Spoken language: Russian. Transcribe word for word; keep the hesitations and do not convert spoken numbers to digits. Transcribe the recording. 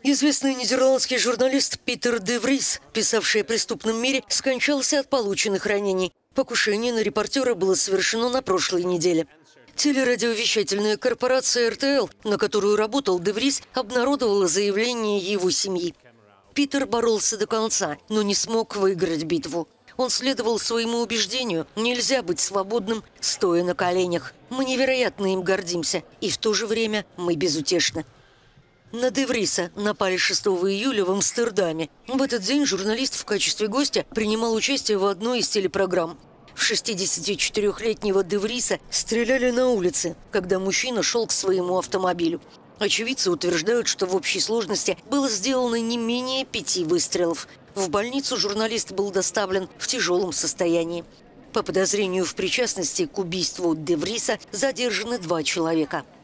Известный нидерландский журналист Питер де Врис, писавший о преступном мире, скончался от полученных ранений. Покушение на репортера было совершено на прошлой неделе. Телерадиовещательная корпорация эр тэ эл, на которую работал де Врис, обнародовала заявление его семьи. Питер боролся до конца, но не смог выиграть битву. Он следовал своему убеждению: нельзя быть свободным, стоя на коленях. Мы невероятно им гордимся, и в то же время мы безутешны. На де Вриса напали шестого июля в Амстердаме. В этот день журналист в качестве гостя принимал участие в одной из телепрограмм. В шестидесятичетырёхлетнего де Вриса стреляли на улице, когда мужчина шел к своему автомобилю. Очевидцы утверждают, что в общей сложности было сделано не менее пяти выстрелов. В больницу журналист был доставлен в тяжелом состоянии. По подозрению в причастности к убийству де Вриса задержаны два человека.